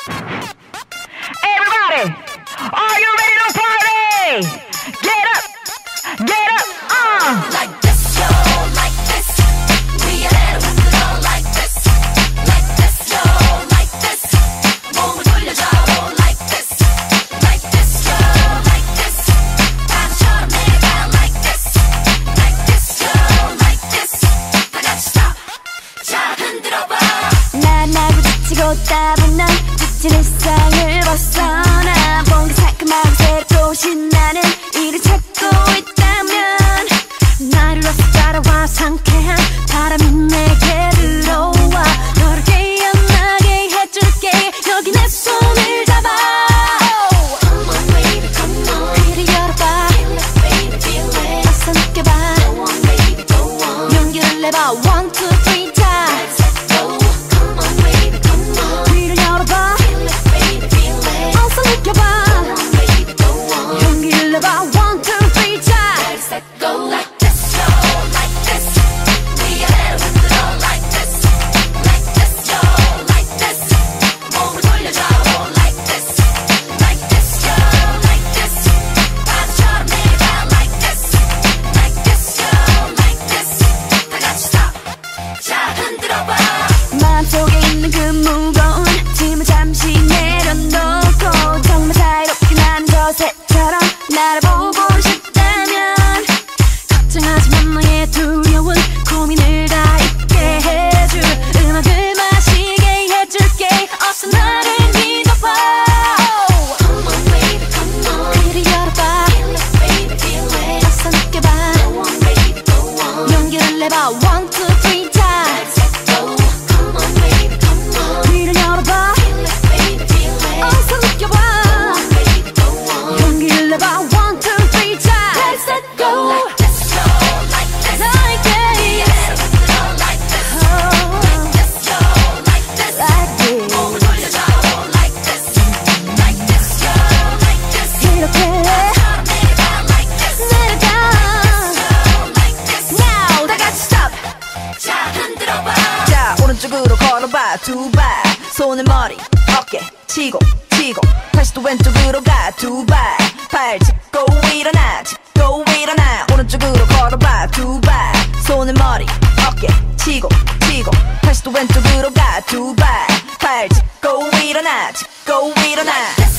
Everybody, are you ready to party? Get up, like this, yo, like this. We are with it all like this, yo, like this. 몸을 돌려줘, like this, yo, like this. 바다처럼 내가 like this, yo, like this. 다 같이 stop, 자 흔들어봐. 난 나고 지치고 따분 넌 지친 일상을 벗어나 뭔가 상큼하고 새롭고 신나는 일을 찾고 있다면 나를 어서 따라와 상쾌한 바람이 내게 들어와 너를 깨어나게 해줄게 여기 내 손을 잡아 Come on baby come on 귀를 열어봐 Feel it baby feel it 어서 느껴봐 Go on baby go on 용기를 내봐 1, 2, 3 times Let's go Come on baby come on 귀를 열어봐 Feel it baby feel it 어서 느껴봐 Go on baby go on 용기를 내봐 1, 2, 3 times Let's go like this yo like this We are with it all like this yo like this 몸을 돌려줘 like this yo like this 바다처럼 내가 like this yo like this 다 같이 stop 자 흔들어봐 마음속에 있는 그 무거운 짐을 잠시 내려놓고 정말 자유롭게 난 저 새처럼 나를 보고 싶다면 걱정하지 마 너의 두려운 고민을 다 잊게 해줄 음악을 마시게 해줄게 어서 나를 믿어봐 Come on baby come on 귀를 열어봐 Feel it baby feel it 어서 느껴봐 Go on baby go on 용기를 내봐 1, 2, 3 times Let's go Come on baby come on 귀를 열어봐 Feel it baby feel it 어서 느껴봐 Go on baby go on 용기를 내봐 1, 2, 3 times Let's go like this yo like this like this yeah with it all like this like this yo like this like this 몸을 돌려줘 like this yo like this 이렇게 바다처럼 내려가 like this 내려가 like this now 다 같이 stop 자 흔들어봐 자 오른쪽으로 걸어봐 두 발 손을 머리 어깨 치고 다시 또 왼쪽으로 가 두 발 팔 짚고 일어나 오른쪽으로 걸어봐 두 발 손을 머리 어깨 치고 다시 또 왼쪽으로 가 두 발 팔 짚고 일어나 like this